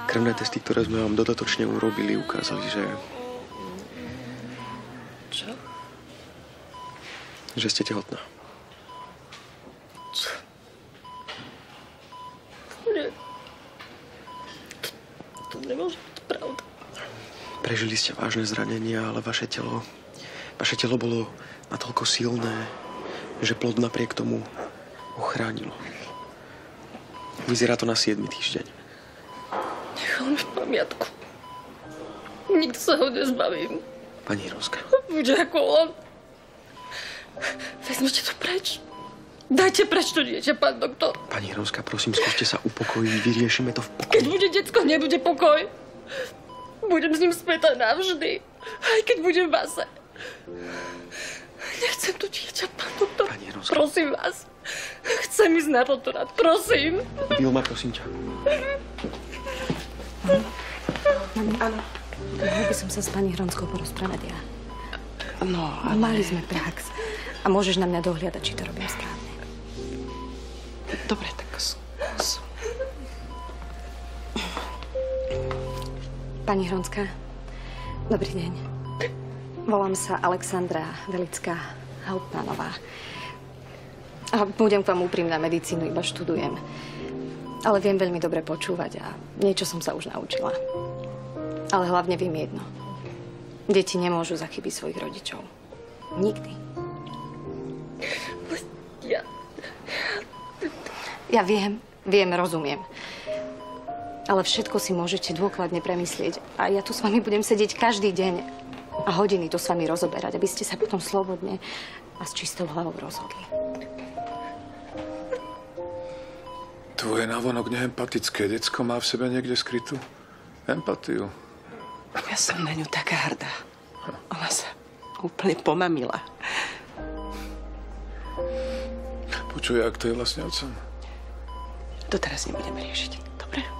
Krvné testy, ktoré sme vám dodatočne urobili, ukázali, že... Čo? Že ste tehotná. Čo? Nie. To nemôže byť pravda. Prežili ste vážne zranenia, ale vaše telo bolo natoľko silné, že plod napriek tomu ochránilo. Vyzerá to na 7. týždeň. Nechal mi pamiatku. Nikdy sa ho nezbavím. Pani Hronská. Bude ako on. Vezmite to preč. Dajte preč to dieťa, pán doktor. Pani Hronská, prosím, skúste sa upokojiť. Vyriešime to v pokoji. Keď bude decko, nebude pokoj. Budem s ním spätá navždy. Aj keď budem v base. Nechcem to dieťa, pán doktor. Pani Hronská. Prosím vás. Chcem ísť na potorát, prosím. Vilma, prosím ťa. Áno. Mohla by som sa s pani Hronskou porozprávať ja. No, ale... Mali sme prax. A môžeš na mňa dohliadať, či to robím správne. Dobre, tak skús. Pani Hronská, dobrý deň. Volám sa Alexandra Velická Hauptmannová. A budem k vám úprimná, medicínu iba študujem. Ale viem veľmi dobre počúvať a niečo som sa už naučila. Ale hlavne viem jedno. Deti nemôžu za chyby svojich rodičov. Nikdy. Ja viem, rozumiem. Ale všetko si môžete dôkladne premyslieť. A ja tu s vami budem sedieť každý deň a hodiny to s vami rozoberať, aby ste sa potom slobodne a s čistou hlavou rozhodli. Tvoje navonok neempatické decko má v sebe niekde skrytú empatiu. Ja som na ňu taká hrdá. Ona sa úplne pomamila. Počuj, ak to je vlastne otcom? To teraz nebudeme riešiť, dobre?